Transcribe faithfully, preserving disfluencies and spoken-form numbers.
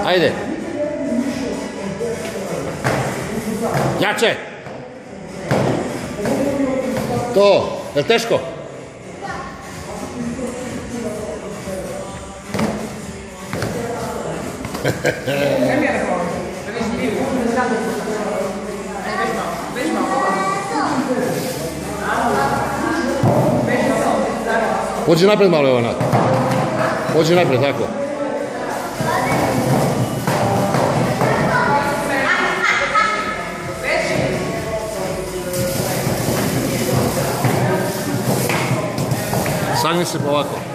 Ajde. Jače. To. Je li teško? Pođi napred malo, Jovana. Pođi napred, tako. Sagni se ovako.